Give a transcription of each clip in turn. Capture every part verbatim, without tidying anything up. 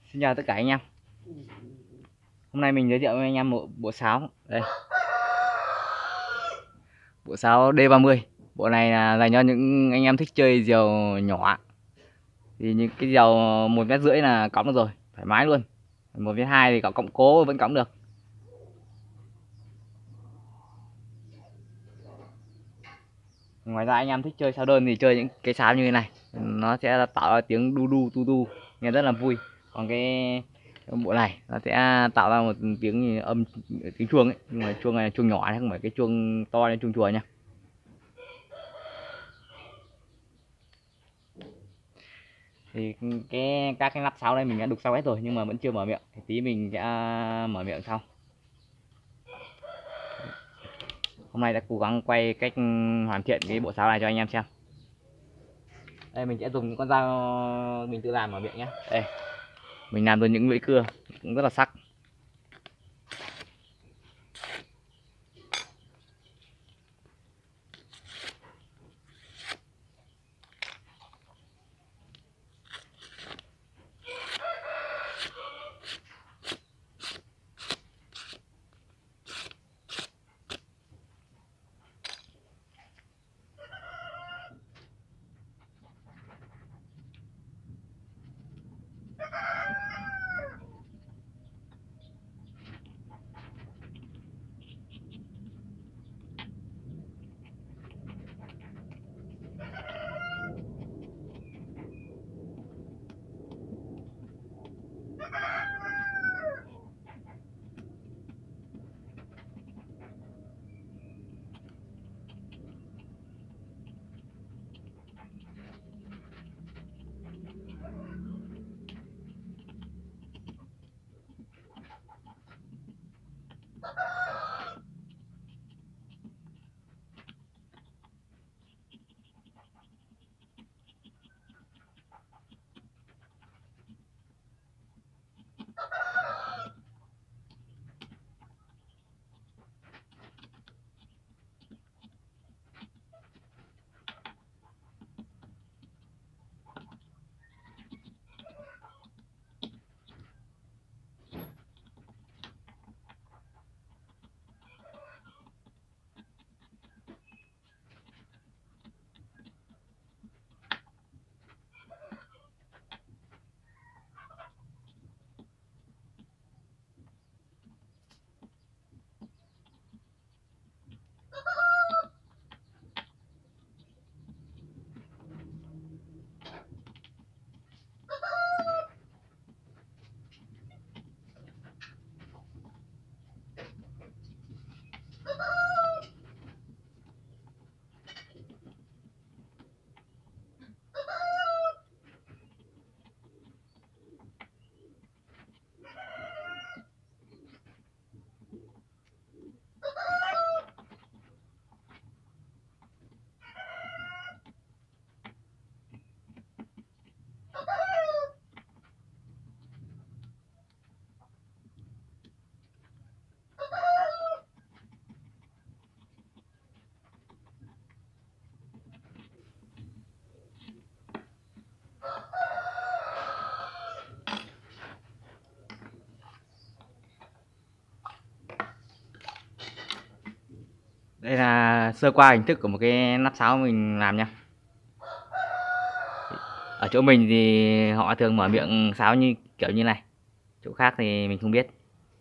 Xin chào tất cả anh em. Hôm nay mình giới thiệu với anh em một bộ sáo. Đây. Bộ sáo D ba mươi. Bộ này là dành cho những anh em thích chơi diều nhỏ. Thì những cái diều một mét rưỡi là cõng được rồi, thoải mái luôn. Một mét hai thì cõng cộng cố vẫn cõng được. Ngoài ra anh em thích chơi sáo đơn thì chơi những cái sáo như thế này, nó sẽ tạo ra tiếng đu đu tu tu, nghe rất là vui. Còn cái bộ này nó sẽ tạo ra một tiếng âm tiếng chuông ấy, nhưng mà chuông này là chuông nhỏ, không phải cái chuông to như chuông chùa nha. Thì cái các cái nắp sáo đây mình đã đục sau hết rồi nhưng mà vẫn chưa mở miệng, thì tí mình sẽ mở miệng sau. Hôm nay đã cố gắng quay cách hoàn thiện cái bộ sáo này cho anh em xem. Đây mình sẽ dùng những con dao mình tự làm mở miệng nhé. Đây mình làm được những lưỡi cưa cũng rất là sắc. Đây là sơ qua hình thức của một cái nắp sáo mình làm nha. Ở chỗ mình thì họ thường mở miệng sáo như kiểu như này, chỗ khác thì mình không biết.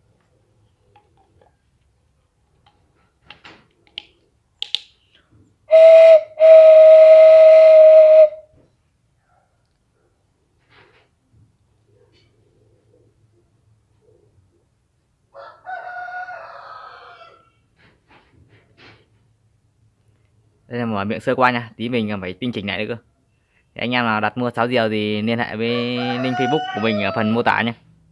Đây là mở miệng sơ qua nha, tí mình phải tinh chỉnh lại nữa cơ. Thì anh em nào đặt mua sáo diều thì liên hệ với link Facebook của mình ở phần mô tả nhé.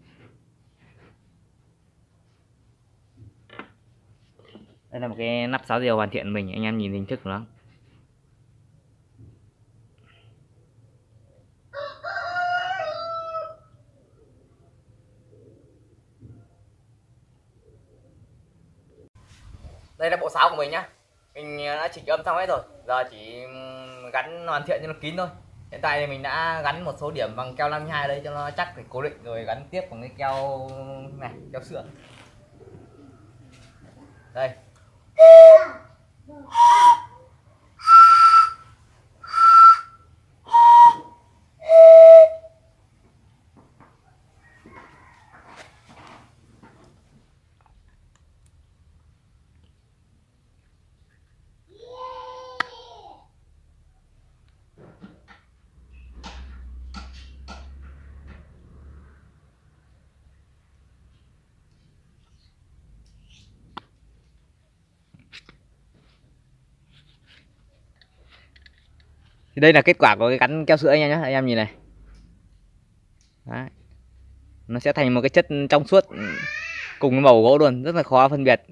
Đây là một cái nắp sáo diều hoàn thiện mình, anh em nhìn hình thức của nó. Đây là bộ sáo của mình nhá. Mình đã chỉnh âm xong hết rồi, giờ chỉ gắn hoàn thiện cho nó kín thôi. Hiện tại thì mình đã gắn một số điểm bằng keo năm mươi hai đây cho nó chắc để cố định, rồi gắn tiếp bằng cái keo này, keo sữa. Đây. Thì đây là kết quả của cái gắn keo sữa anh em nhé, anh em nhìn này. Đấy. Nó sẽ thành một cái chất trong suốt cùng với màu gỗ luôn, rất là khó phân biệt.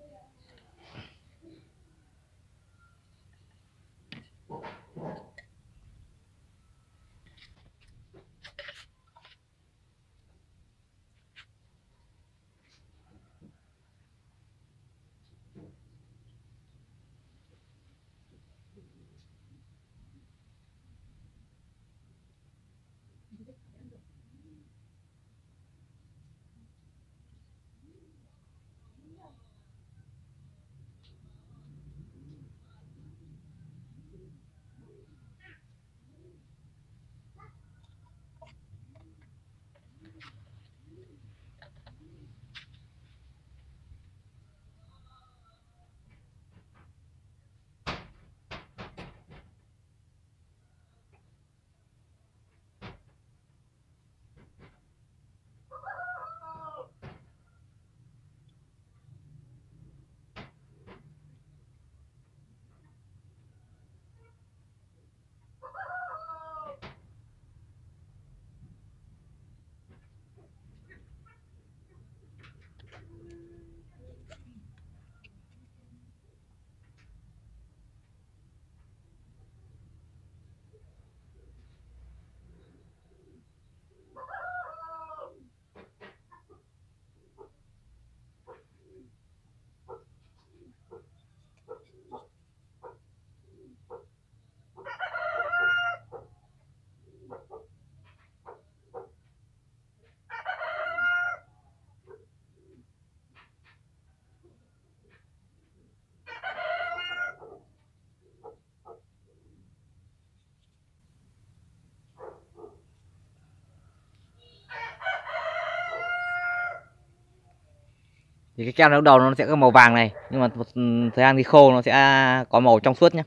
Thì cái keo lúc đầu nó sẽ có màu vàng này, nhưng mà một thời gian thì khô nó sẽ có màu trong suốt nhé.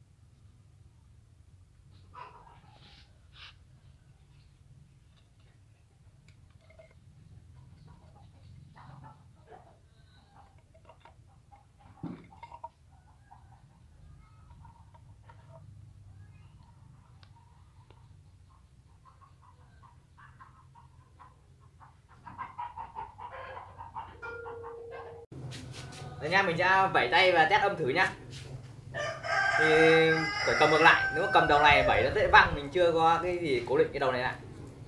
Đấy nha, mình sẽ vẩy tay và test âm thử nhá. Thì phải cầm ngược lại, nếu mà cầm đầu này vẩy nó sẽ văng, mình chưa có cái gì cố định cái đầu này lại.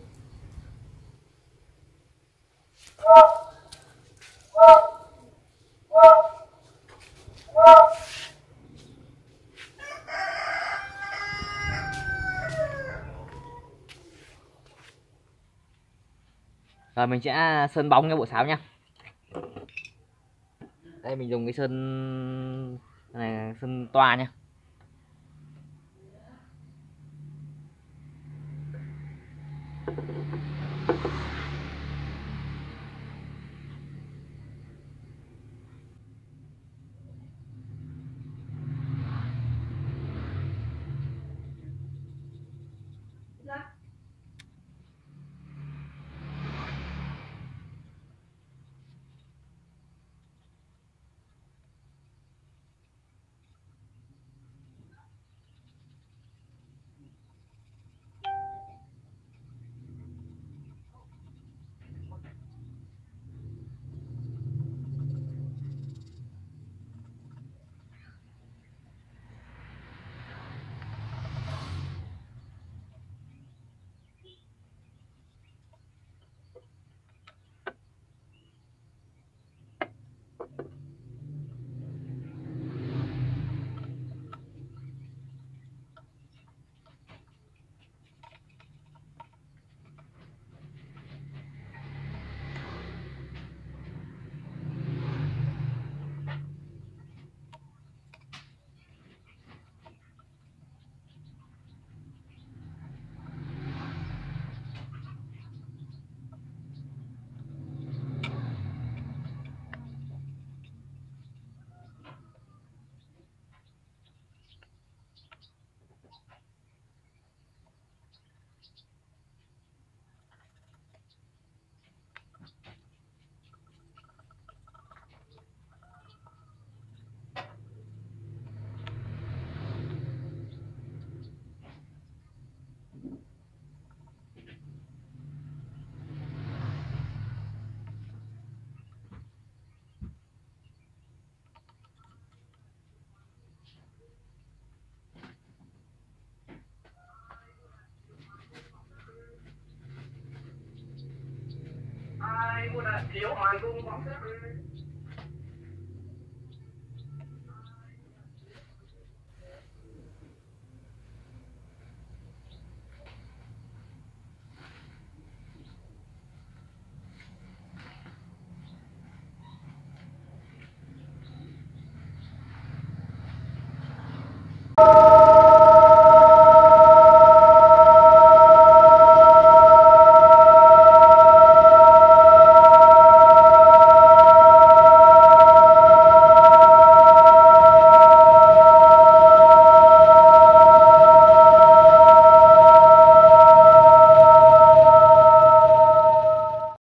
Rồi mình sẽ sơn bóng cái bộ sáo nhá. Đây mình dùng cái sơn này, sơn toa nhá. ai mua là thiếu màn cung bóng xếp đi.